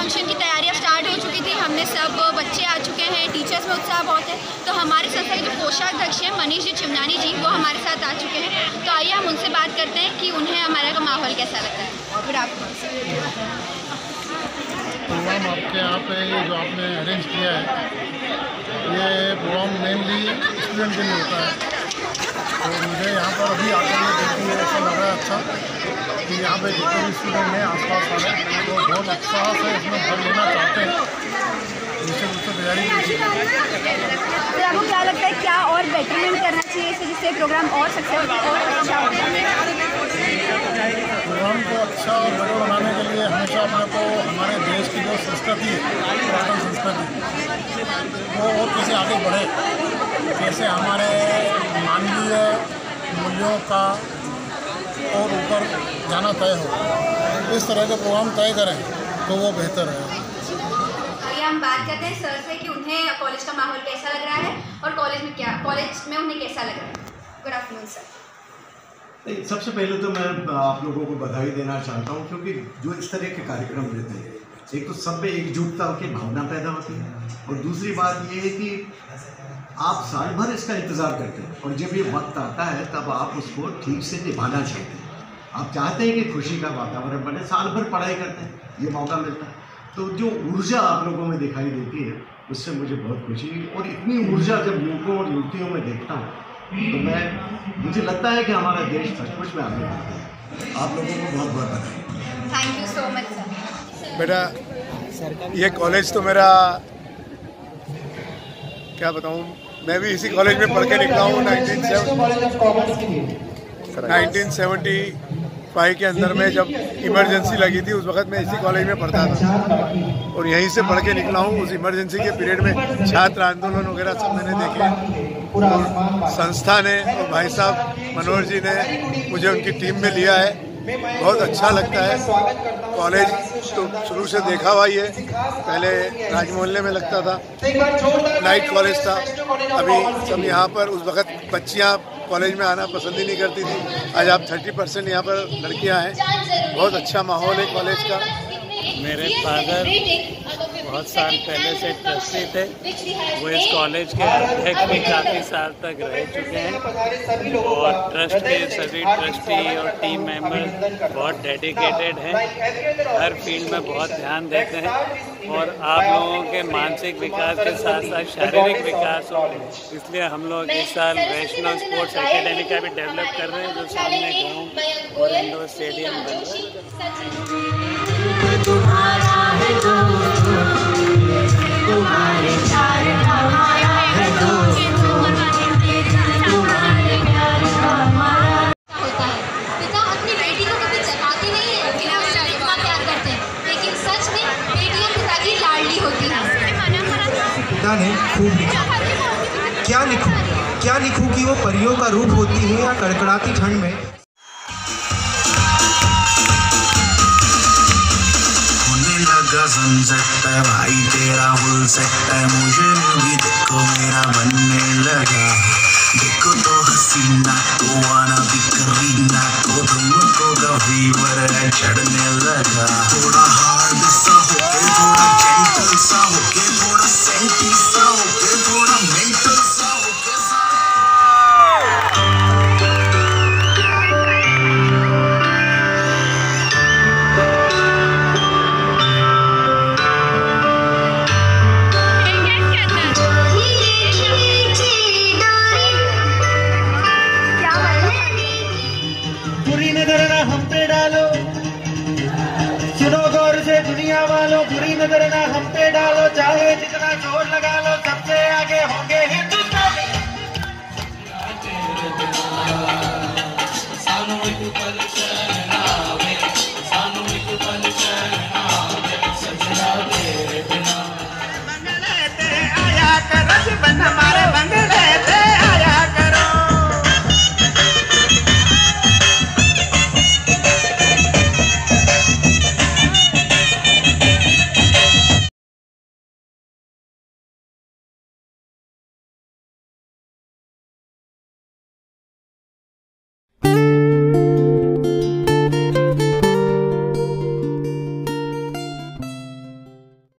Function की तैयारियां start हो चुकी थी। हमने सब बच्चे आ चुके हैं, टीचर्स में उत्साह बहुत है। तो हमारे संस्था के जो कोषाध्यक्ष हैं मनीष जी चिमनानी जी, वो हमारे साथ आ चुके हैं। तो आइए हम उनसे बात करते हैं कि उन्हें हमारा का माहौल कैसा लगता है। Good afternoon. प्रोग्राम आपके यहाँ पे ये जो आपने अरेंज किया है, ये प्रोग्राम मेनली स्टूडेंट के लिए होता है। तो मुझे यहाँ पर अभी आकर में देखिए ऐसा लग रहा है अच्छा कि यहाँ पे जितने भी स्टूडेंट हैं आसपास वाले वो बहुत उत्साह से इसमें भाग लेना चाहते हैं। निश्चित रूप से तैयारी की। तो आपको क्या लगता है क्या और बेटरमेंट करना चाहिए जिससे प्रोग्राम और सक्सेसफुल और अच्छा हो? प्रोग्राम को अच्छा और बेटर बनाने के लिए हमेशा अपने को हमारे देश की जो संस्कृति है, पुरातन संस्कृति, वो और कैसे आगे बढ़े, कैसे हमारे मानवीय मूल्यों का और ऊपर जाना तय हो, इस तरह के प्रोग्राम तय करें तो वो बेहतर है। हम बात करते हैं सर से कि उन्हें कॉलेज का माहौल कैसा लग रहा है और कॉलेज में उन्हें कैसा लग रहा है। Good afternoon sir. सबसे पहले तो मैं आप लोगों को बधाई देना चाहता हूं, क्योंकि जो इस तरह के कार्यक्रम रहते हैं, एक तो सब में एकजुटता की भावना पैदा होती है और दूसरी बात ये है कि आप साल भर इसका इंतज़ार करते हैं और जब ये वक्त आता है तब आप उसको ठीक से निभाना चाहते हैं। आप चाहते हैं कि खुशी का वातावरण बने, साल भर पढ़ाई करते हैं, ये मौका मिलता है। तो जो ऊर्जा आप लोगों में दिखाई देती है उससे मुझे बहुत खुशी हुई और इतनी ऊर्जा जब युवकों और युवतियों में देखता हूँ तो मुझे लगता है कि हमारा देश सचमुच में आगे बढ़ता है। आप लोगों को बहुत बहुत बधाई। Thank you so much sir. बेटा ये कॉलेज तो मेरा क्या बताऊँ, मैं भी इसी कॉलेज में पढ़ के निकला हूँ। 1975 के अंदर में जब इमरजेंसी लगी थी उस वक्त मैं इसी कॉलेज में पढ़ता था और यहीं से पढ़ के निकला हूँ। उस इमरजेंसी के पीरियड में छात्र आंदोलन वगैरह सब मैंने देखे। संस्था ने और भाई साहब मनोहर जी ने मुझे उनकी टीम में लिया है, बहुत अच्छा लगता है। कॉलेज तो शुरू से देखा हुआ ही है, पहले राजमोहल्ले में लगता था, नाइट कॉलेज था। अभी सब यहाँ पर उस वक्त बच्चियाँ कॉलेज में आना पसंद ही नहीं करती थी, आज आप 30% यहाँ पर लड़कियाँ हैं। बहुत अच्छा माहौल है कॉलेज का। मेरे फादर बहुत साल पहले से ट्रस्टी थे, वो इस कॉलेज के अध्यक्ष भी काफ़ी साल तक रह चुके हैं और ट्रस्ट के सभी ट्रस्टी और टीम मेंबर बहुत डेडिकेटेड हैं, हर फील्ड में बहुत ध्यान देते हैं और आप लोगों के मानसिक विकास के साथ साथ शारीरिक विकास हो, इसलिए हम लोग इस साल वैष्णव स्पोर्ट्स एकेडमी का भी डेवलप कर रहे हैं जो सामने ग्राउंड और इंडोर स्टेडियम बन रहा है। पिता ने खूब लिखा, क्या लिखूं कि वो परियों का रूप होती है या कड़कड़ाती ठंड में। होने लगा सनसेट है भाई तेरा फुल सेट है, मुझे भी देखो मेरा बनने लगा। देखो तो हसीना तो आना भी करीना तो तुमको का फीवर है चढ़ने लगा। थोड़ा